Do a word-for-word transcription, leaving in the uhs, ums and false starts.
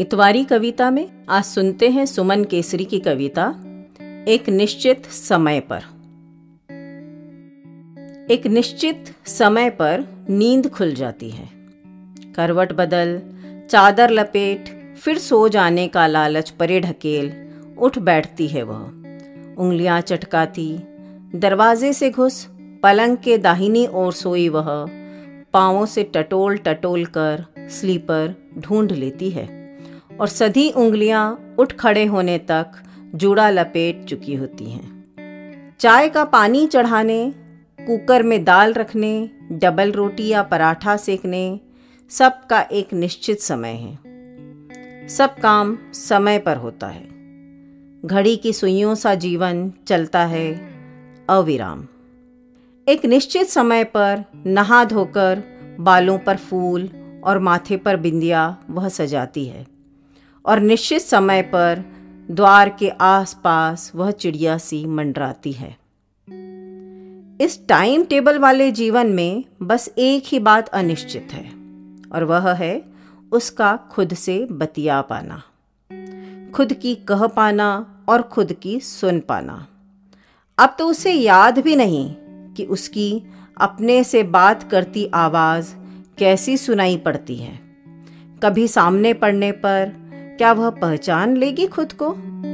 इतवारी कविता में आज सुनते हैं सुमन केसरी की कविता एक निश्चित समय पर। एक निश्चित समय पर नींद खुल जाती है। करवट बदल, चादर लपेट, फिर सो जाने का लालच परे ढकेल उठ बैठती है वह। उंगलियां चटकाती दरवाजे से घुस पलंग के दाहिनी ओर सोई वह। पाँवों से टटोल टटोल कर स्लीपर ढूंढ लेती है और सधी उंगलियां उठ खड़े होने तक जूड़ा लपेट चुकी होती हैं। चाय का पानी चढ़ाने, कुकर में दाल रखने, डबल रोटी या पराठा सेकने, सब का एक निश्चित समय है। सब काम समय पर होता है। घड़ी की सुइयों सा जीवन चलता है अविराम। एक निश्चित समय पर नहा धोकर बालों पर फूल और माथे पर बिंदिया वह सजाती है और निश्चित समय पर द्वार के आसपास वह चिड़िया सी मंडराती है। इस टाइम टेबल वाले जीवन में बस एक ही बात अनिश्चित है और वह है उसका खुद से बतिया पाना, खुद की कह पाना और खुद की सुन पाना। अब तो उसे याद भी नहीं कि उसकी अपने से बात करती आवाज़ कैसी सुनाई पड़ती है। कभी सामने पड़ने पर क्या वह पहचान लेगी खुद को?